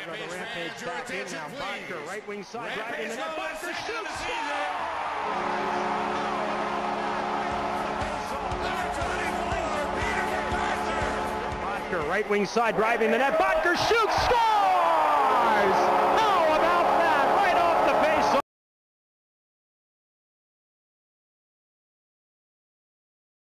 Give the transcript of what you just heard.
the Rampage back in now. Bodker, right wing side, driving the net. Bodker shoots! Bodker, right wing side, driving the net. Bodker shoots, scores!